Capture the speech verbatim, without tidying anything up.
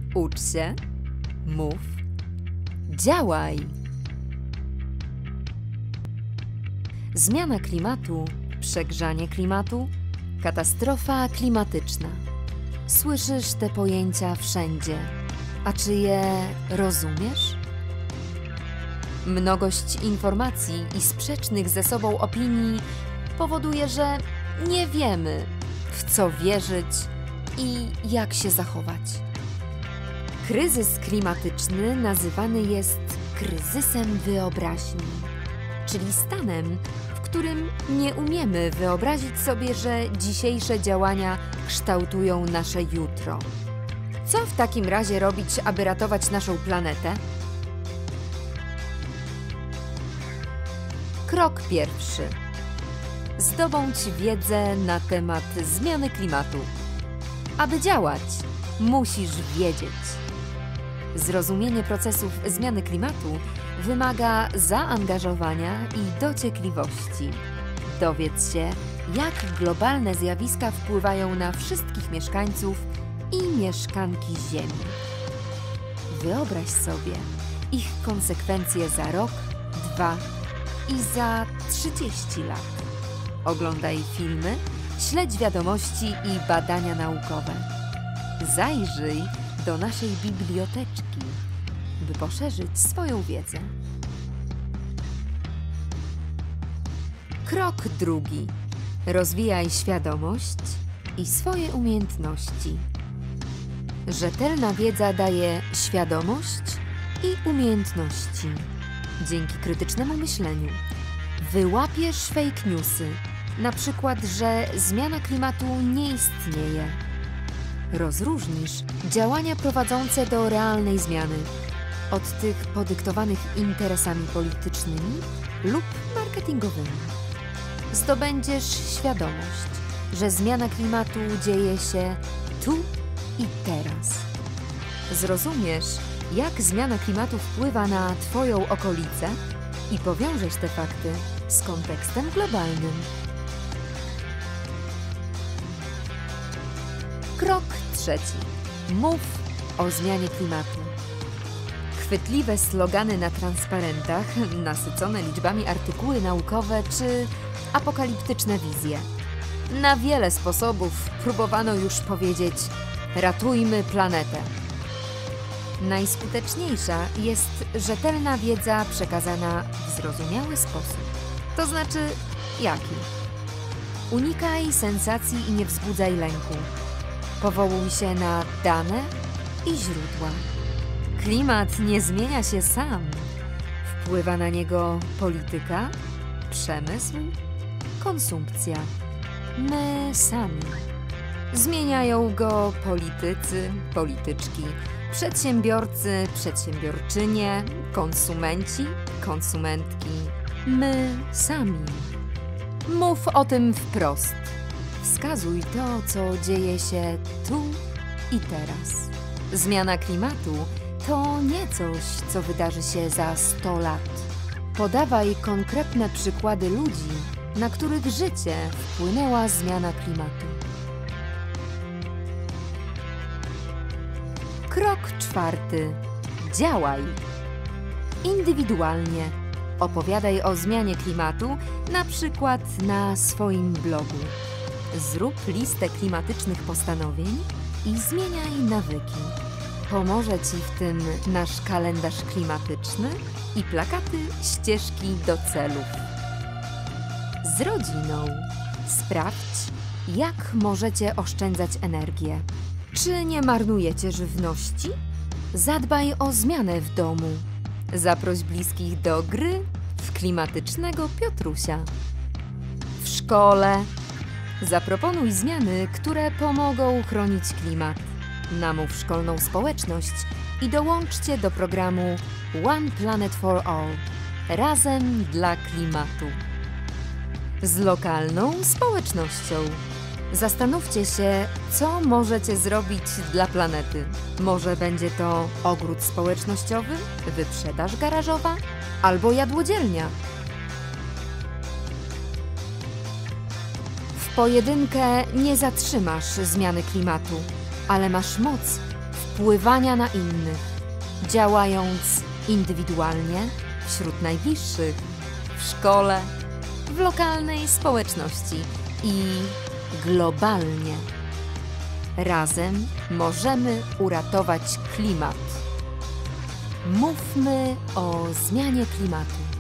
Ucz się, mów, działaj. Zmiana klimatu, przegrzanie klimatu, katastrofa klimatyczna. Słyszysz te pojęcia wszędzie, a czy je rozumiesz? Mnogość informacji i sprzecznych ze sobą opinii powoduje, że nie wiemy, w co wierzyć i jak się zachować. Kryzys klimatyczny nazywany jest kryzysem wyobraźni, czyli stanem, w którym nie umiemy wyobrazić sobie, że dzisiejsze działania kształtują nasze jutro. Co w takim razie robić, aby ratować naszą planetę? Krok pierwszy. Zdobądź wiedzę na temat zmiany klimatu. Aby działać, musisz wiedzieć. Zrozumienie procesów zmiany klimatu wymaga zaangażowania i dociekliwości. Dowiedz się, jak globalne zjawiska wpływają na wszystkich mieszkańców i mieszkanki Ziemi. Wyobraź sobie ich konsekwencje za rok, dwa i za trzydzieści lat. Oglądaj filmy, śledź wiadomości i badania naukowe. Zajrzyj do naszej biblioteczki, by poszerzyć swoją wiedzę. Krok drugi. Rozwijaj świadomość i swoje umiejętności. Rzetelna wiedza daje świadomość i umiejętności. Dzięki krytycznemu myśleniu wyłapiesz fake newsy, na przykład, że zmiana klimatu nie istnieje. Rozróżnisz działania prowadzące do realnej zmiany od tych podyktowanych interesami politycznymi lub marketingowymi. Zdobędziesz świadomość, że zmiana klimatu dzieje się tu i teraz. Zrozumiesz, jak zmiana klimatu wpływa na Twoją okolicę i powiążesz te fakty z kontekstem globalnym. Krok trzeci. Mów o zmianie klimatu. Chwytliwe slogany na transparentach, nasycone liczbami artykuły naukowe czy apokaliptyczne wizje. Na wiele sposobów próbowano już powiedzieć: ratujmy planetę. Najskuteczniejsza jest rzetelna wiedza przekazana w zrozumiały sposób. To znaczy, jaki? Unikaj sensacji i nie wzbudzaj lęku. Powołuj się na dane i źródła. Klimat nie zmienia się sam. Wpływa na niego polityka, przemysł, konsumpcja. My sami. Zmieniają go politycy, polityczki, przedsiębiorcy, przedsiębiorczynie, konsumenci, konsumentki. My sami. Mów o tym wprost. Wskazuj to, co dzieje się tu i teraz. Zmiana klimatu to nie coś, co wydarzy się za sto lat. Podawaj konkretne przykłady ludzi, na których życie wpłynęła zmiana klimatu. Krok czwarty. Działaj. Indywidualnie. Opowiadaj o zmianie klimatu, na przykład na swoim blogu. Zrób listę klimatycznych postanowień i zmieniaj nawyki. Pomoże Ci w tym nasz kalendarz klimatyczny i plakaty ścieżki do celów. Z rodziną. Sprawdź, jak możecie oszczędzać energię. Czy nie marnujecie żywności? Zadbaj o zmianę w domu. Zaproś bliskich do gry w klimatycznego Piotrusia. W szkole. Zaproponuj zmiany, które pomogą chronić klimat. Namów szkolną społeczność i dołączcie do programu One Planet for All. Razem dla klimatu. Z lokalną społecznością. Zastanówcie się, co możecie zrobić dla planety. Może będzie to ogród społecznościowy, wyprzedaż garażowa albo jadłodzielnia. W pojedynkę nie zatrzymasz zmiany klimatu, ale masz moc wpływania na innych, działając indywidualnie, wśród najbliższych, w szkole, w lokalnej społeczności i globalnie. Razem możemy uratować klimat. Mówmy o zmianie klimatu.